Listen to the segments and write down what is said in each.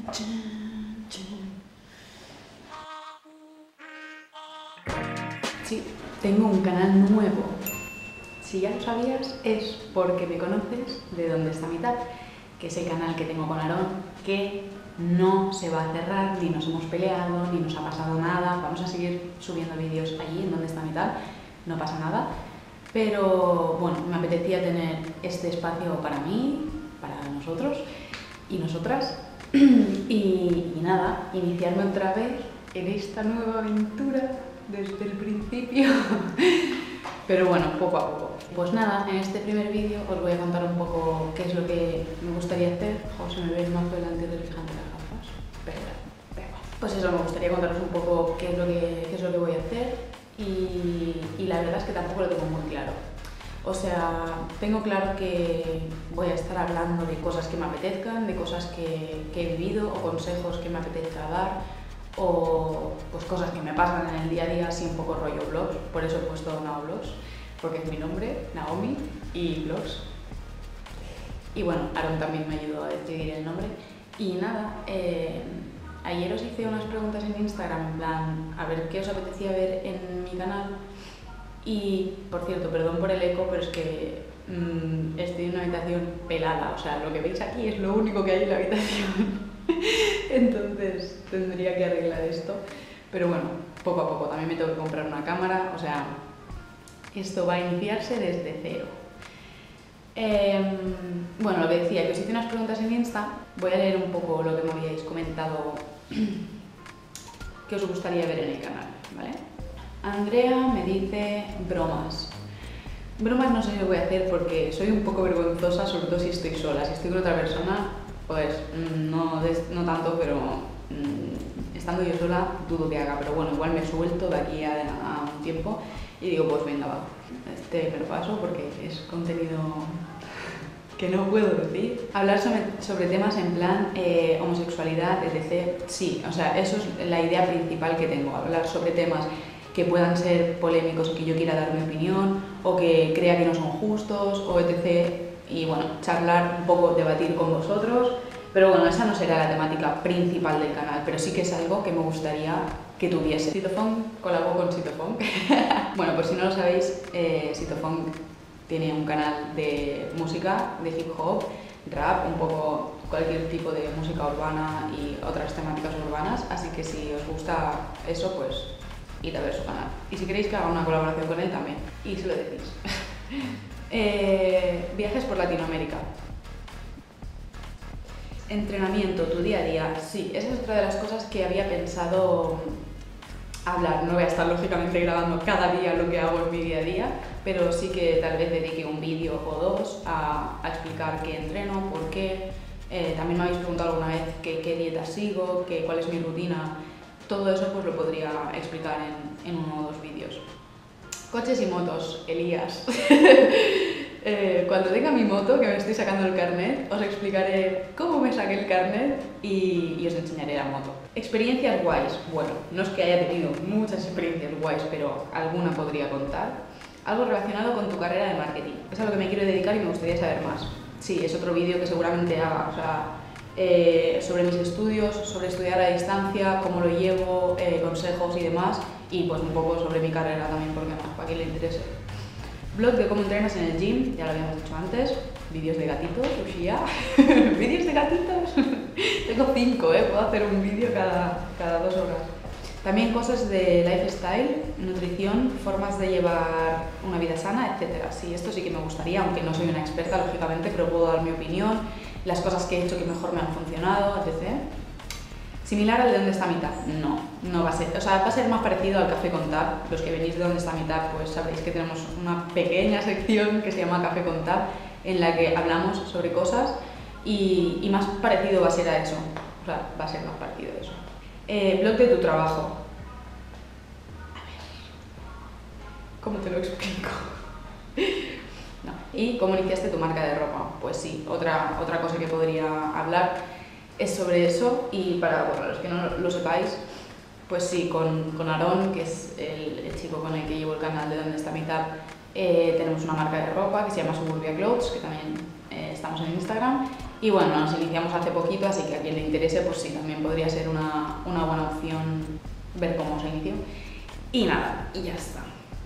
Sí, tengo un canal nuevo. Si ya lo sabías, es porque me conoces de Dónde está Mitad, que es el canal que tengo con Aarón, que no se va a cerrar, ni nos hemos peleado, ni nos ha pasado nada. Vamos a seguir subiendo vídeos allí, en Dónde está Mitad, no pasa nada. Pero bueno, me apetecía tener este espacio para mí, para nosotros y nosotras. Y nada, iniciarme otra vez en esta nueva aventura desde el principio. Pero bueno, poco a poco. Pues nada, en este primer vídeo os voy a contar un poco qué es lo que me gustaría hacer. Ojo, se me ve el mazo delante del fijante de las gafas. Pero bueno, pues eso, me gustaría contaros un poco qué es lo que voy a hacer. Y la verdad es que tampoco lo tengo muy claro. O sea, tengo claro que voy a estar hablando de cosas que me apetezcan, de cosas que he vivido o consejos que me apetezca dar, o pues cosas que me pasan en el día a día, así un poco rollo vlogs. Por eso he puesto Naoblogs, porque es mi nombre, Naomi, y vlogs. Y bueno, Aarón también me ayudó a decidir el nombre. Y nada, ayer os hice unas preguntas en Instagram, en plan, a ver qué os apetecía ver en mi canal. Y, por cierto, perdón por el eco, pero es que estoy en una habitación pelada. O sea, lo que veis aquí es lo único que hay en la habitación. Entonces tendría que arreglar esto. Pero bueno, poco a poco. También me tengo que comprar una cámara. O sea, esto va a iniciarse desde cero. Bueno, lo que decía, que os hice unas preguntas en Insta. Voy a leer un poco lo que me habíais comentado que os gustaría ver en el canal, ¿vale? Andrea me dice bromas. Bromas no sé si lo voy a hacer porque soy un poco vergonzosa, sobre todo si estoy sola. Si estoy con otra persona, pues no tanto, pero estando yo sola dudo que haga. Pero bueno, igual me suelto de aquí a un tiempo y digo, pues venga, va, me lo paso porque es contenido que no puedo decir. Hablar sobre temas en plan homosexualidad, etc. Sí, o sea, eso es la idea principal que tengo. Hablar sobre temas que puedan ser polémicos, que yo quiera dar mi opinión, o que crea que no son justos, o etc. Y bueno, charlar un poco, debatir con vosotros. Pero bueno, esa no será la temática principal del canal, pero sí que es algo que me gustaría que tuviese. Sitofunk colabó con Sitofunk. Bueno, pues si no lo sabéis, Sitofunk tiene un canal de música, de hip hop, rap, un poco cualquier tipo de música urbana y otras temáticas urbanas, así que si os gusta eso, pues id a ver su canal. Y si queréis que haga una colaboración con él también, y se lo decís. Viajes por Latinoamérica. Entrenamiento, tu día a día. Sí, esa es otra de las cosas que había pensado hablar. No voy a estar lógicamente grabando cada día lo que hago en mi día a día, pero sí que tal vez dedique un vídeo o dos a explicar qué entreno, por qué. También me habéis preguntado alguna vez qué dieta sigo, cuál es mi rutina. Todo eso pues lo podría explicar en uno o dos vídeos. Coches y motos, Elías. Cuando tenga mi moto, que me estoy sacando el carnet, os explicaré cómo me saqué el carnet y os enseñaré la moto. Experiencias guays. Bueno, no es que haya tenido muchas experiencias guays, pero alguna podría contar. Algo relacionado con tu carrera de marketing. Es a lo que me quiero dedicar y me gustaría saber más. Sí, es otro vídeo que seguramente haga. O sea, sobre mis estudios, sobre estudiar a distancia, cómo lo llevo, consejos y demás, y pues un poco sobre mi carrera también, porque más, para quien le interese. Blog de cómo entrenas en el gym, ya lo habíamos dicho antes, vídeos de gatitos, ya. ¿Vídeos de gatitos? Tengo 5, puedo hacer un vídeo cada 2 horas. También cosas de lifestyle, nutrición, formas de llevar una vida sana, etc. Sí, esto sí que me gustaría, aunque no soy una experta, lógicamente, pero puedo dar mi opinión, las cosas que he hecho que mejor me han funcionado, etc. ¿Similar al de Dónde está Mitad? No va a ser. O sea, va a ser más parecido al Café con Tab. Los que venís de Dónde está Mitad, pues sabréis que tenemos una pequeña sección que se llama Café con Tab, en la que hablamos sobre cosas y más parecido va a ser a eso. O sea, va a ser más parecido a eso. Blog de tu trabajo. A ver, ¿cómo te lo explico? No. ¿Y cómo iniciaste tu marca de ropa? Pues sí, otra cosa que podría hablar es sobre eso. Y para los que no lo sepáis, pues sí, con Aarón, que es el chico con el que llevo el canal de Dónde está Mitad, tenemos una marca de ropa que se llama Suburbia Clothes, que también estamos en Instagram. Y bueno, nos iniciamos hace poquito, así que a quien le interese, pues sí, también podría ser una buena opción ver cómo se inició. Y nada, y ya está.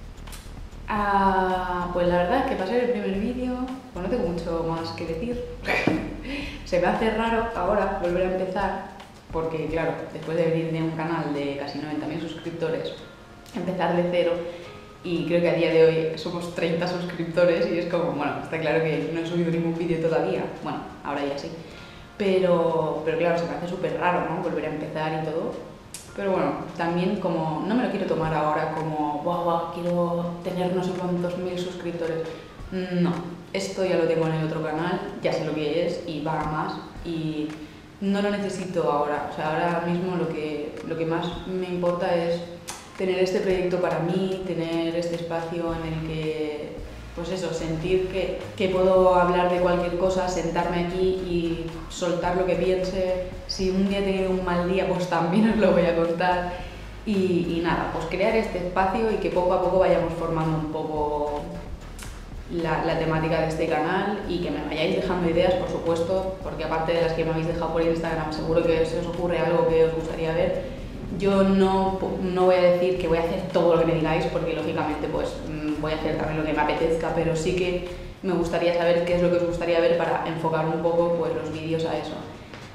Pues la verdad es que para ser el primer vídeo, pues no tengo mucho más que decir. Se me hace raro ahora volver a empezar, porque claro, después de venir de un canal de casi 90.000 suscriptores, empezar de cero, y creo que a día de hoy somos 30 suscriptores y es como, bueno, está claro que no he subido ningún vídeo todavía, bueno, ahora ya sí, pero claro, se me hace súper raro, ¿no? Volver a empezar y todo. Pero bueno, también como no me lo quiero tomar ahora como, wow, quiero tener no sé cuántos mil suscriptores. No, esto ya lo tengo en el otro canal, ya sé lo que es y va a más y no lo necesito ahora. O sea, ahora mismo lo que más me importa es tener este proyecto para mí, tener este espacio en el que, pues eso, sentir que puedo hablar de cualquier cosa, sentarme aquí y soltar lo que piense. Si un día he tenido un mal día, pues también os lo voy a contar. Y nada, pues crear este espacio y que poco a poco vayamos formando un poco la temática de este canal y que me vayáis dejando ideas, por supuesto, porque aparte de las que me habéis dejado por Instagram, seguro que se os ocurre algo que os gustaría ver. Yo no voy a decir que voy a hacer todo lo que me digáis, porque lógicamente pues voy a hacer también lo que me apetezca, pero sí que me gustaría saber qué es lo que os gustaría ver para enfocar un poco pues los vídeos a eso.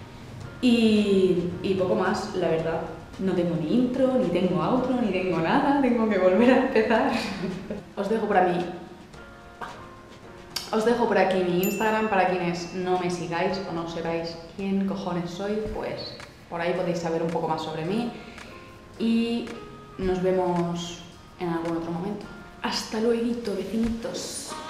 Y poco más, la verdad. No tengo ni intro, ni tengo outro, ni tengo nada, tengo que volver a empezar. Os dejo por aquí mi Instagram para quienes no me sigáis o no sepáis quién cojones soy, pues por ahí podéis saber un poco más sobre mí y nos vemos en algún otro momento. Hasta luego, vecinitos.